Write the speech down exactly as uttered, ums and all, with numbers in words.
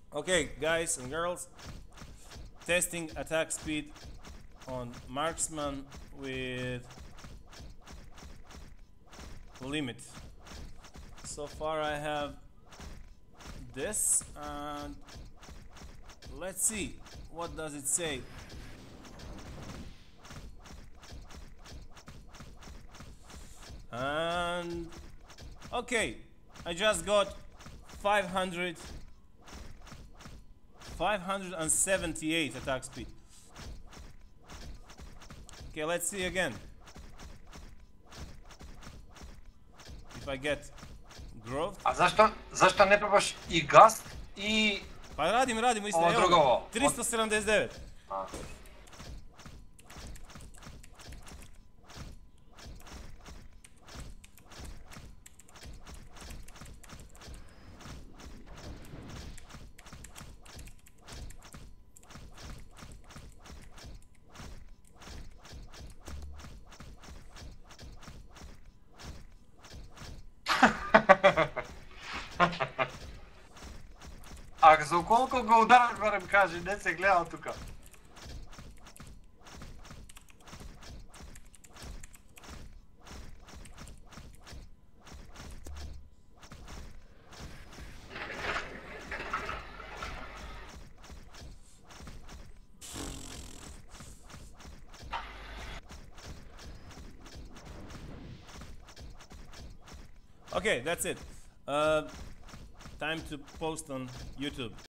Okay, guys and girls, testing attack speed on Marksman with limit. So far I have this, and let's see what does it say. And okay, I just got five hundred five hundred seventy-eight attack speed. Okay, let's see again. If I get growth. A zašto, zašto ne probaš i Gust i... Pa radim, radim isto. Ovo drugo. tristo sedamdeset devet. A. А за колко го ударах, барем кажи, не се гледал тука. Okay, that's it. Uh, time to post on YouTube.